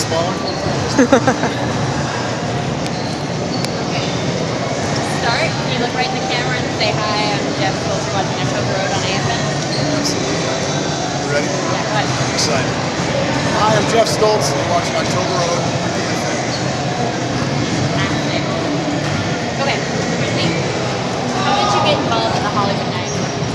smaller? Start. Can you look right in the camera and say hi? I'm Jeff Stoltz, watching October Road on AFN. Absolutely. You ready? Yeah, go ahead. I'm excited. Hi, I'm Jeff Stoltz, and you're watching October Road on AFN. Okay, here's me. How did you get involved in the Hollywood Night?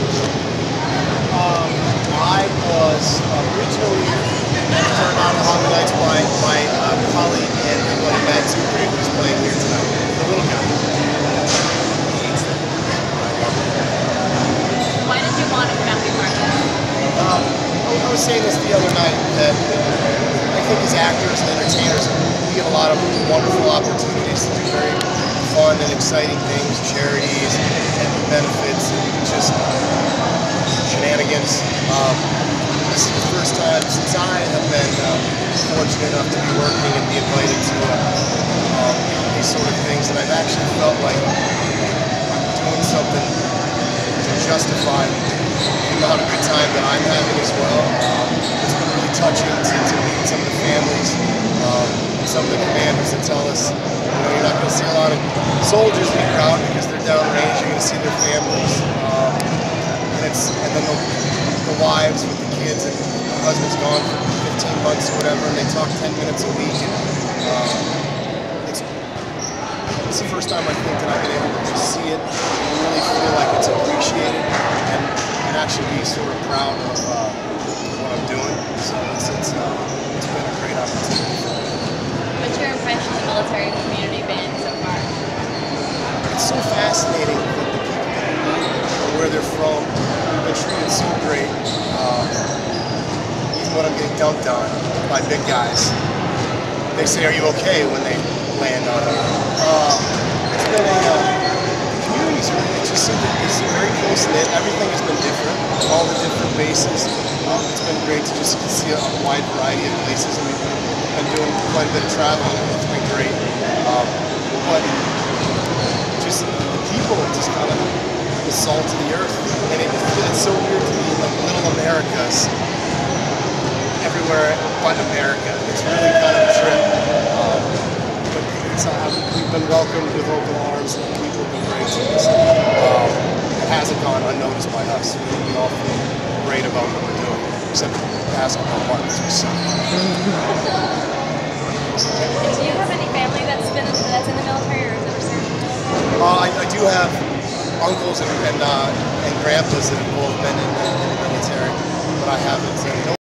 I was originally turned on to Hollywood Nights by my colleague and buddy Matt Zucre, who's playing here tonight. The little guy. He hates them. I love them. Why did you want to come out and be part of this? I was saying this the other night, that I think as actors and entertainers, we get a lot of wonderful opportunities to do very fun and exciting things, charities, and benefits, and just shenanigans. This is the first time since I have been fortunate enough to be working and be invited to these sort of things, and I've actually felt like I'm doing something to justify the amount of good time that I'm having as well. It's been really touching to meet some of the families and some of the commanders that tell us, you're not going to see a lot of soldiers in the crowd because they're downrange. You're going to see their families, and then the wives with the kids, and the husband's gone for 15 months or whatever, and they talk 10 minutes a week. And it's the first time I think that I've been able to just see it and really feel like it's appreciated, and actually be sort of proud of what I'm doing. So it's been a great opportunity. What's your impression of the military community been so far? It's so fascinating that the people that we meet or where they're from have been treated so great. Even when I'm getting dumped on by big guys, they say, "Are you okay?" when they land on them. It's been the community's really, it just seems it's very close knit. Everything has been different, all the different bases. It's been great to just see a wide variety of places, and we've been doing quite a bit of traveling, and it's been great. But just the people, just kind of the salt of the earth, and it's so weird to me, like little Americas everywhere but America. It's really kind of a trip. But we've been welcomed with open arms, and people have been great to us. It hasn't gone unnoticed by us. We all feel great about what we're doing, except for the basketball partners we suck. Do you have any family that's in the military or is it reserve? I do have uncles and grandpas that have both been in the military, but I haven't.